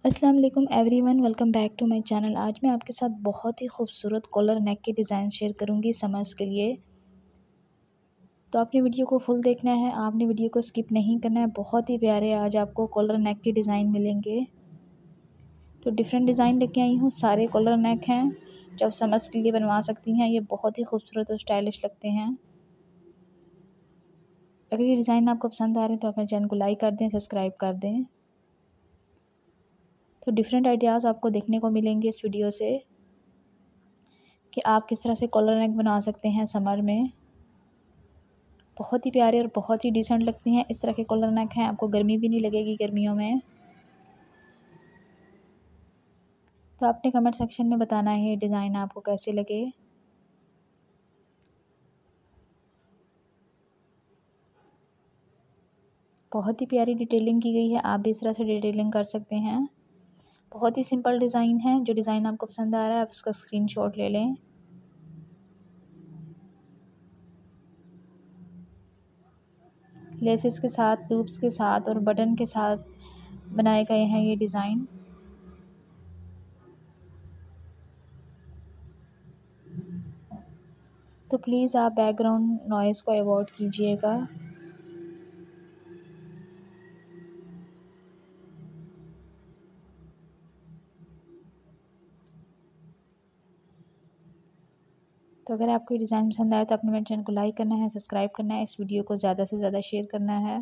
अस्सलाम वालेकुम everyone, welcome back to my channel. आज मैं आपके साथ बहुत ही खूबसूरत कॉलर नेक के डिज़ाइन शेयर करूंगी समर्स के लिए। तो आपने वीडियो को फुल देखना है, आपने वीडियो को स्किप नहीं करना है। बहुत ही प्यारे आज आपको कॉलर नेक के डिज़ाइन मिलेंगे। तो डिफरेंट डिज़ाइन लेके आई हूँ, सारे कॉलर नेक हैं जो आप समर्स के लिए बनवा सकती हैं। ये बहुत ही खूबसूरत और स्टाइलिश लगते हैं। अगर ये डिज़ाइन आपको पसंद आ रहे हैं तो अपने चैनल को लाइक कर दें, सब्सक्राइब कर दें। तो डिफरेंट आइडियाज़ आपको देखने को मिलेंगे इस वीडियो से कि आप किस तरह से कॉलर नेक बना सकते हैं समर में। बहुत ही प्यारे और बहुत ही डिसेंट लगती हैं। इस तरह के कॉलर नेक हैं, आपको गर्मी भी नहीं लगेगी गर्मियों में। तो आपने कमेंट सेक्शन में बताना है ये डिज़ाइन आपको कैसे लगे। बहुत ही प्यारी डिटेलिंग की गई है, आप भी इस तरह से डिटेलिंग कर सकते हैं। बहुत ही सिंपल डिज़ाइन है। जो डिज़ाइन आपको पसंद आ रहा है आप उसका स्क्रीनशॉट ले लें। लेसेस के साथ, लूप्स के साथ और बटन के साथ बनाए गए हैं ये डिज़ाइन। तो प्लीज़ आप बैकग्राउंड नॉइज़ को अवॉइड कीजिएगा। तो अगर आपको ये डिज़ाइन पसंद आए तो अपने मेरे चैनल को लाइक करना है, सब्सक्राइब करना है, इस वीडियो को ज़्यादा से ज़्यादा शेयर करना है।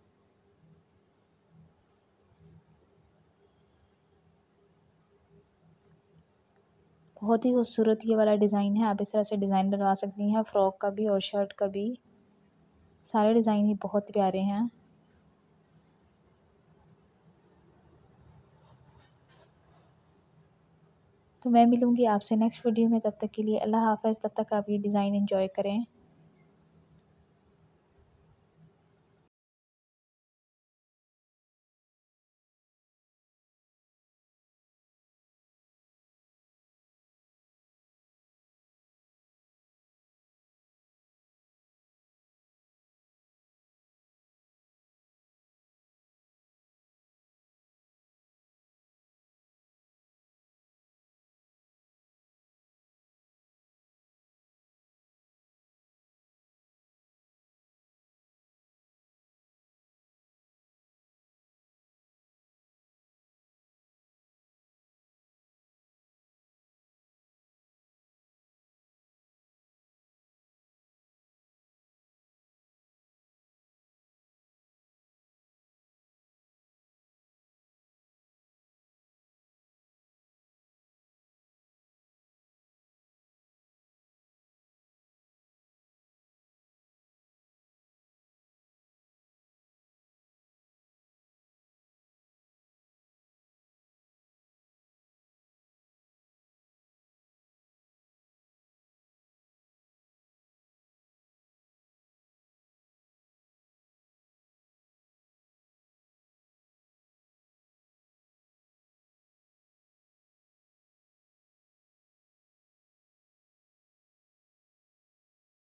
बहुत ही खूबसूरत ये वाला डिज़ाइन है। आप इस तरह से डिज़ाइन बनवा सकती हैं, फ़्रॉक का भी और शर्ट का भी। सारे डिज़ाइन ही बहुत प्यारे हैं। तो मैं मिलूँगी आपसे नेक्स्ट वीडियो में, तब तक के लिए अल्लाह हाफ़िज़। तब तक आप ये डिज़ाइन एंजॉय करें।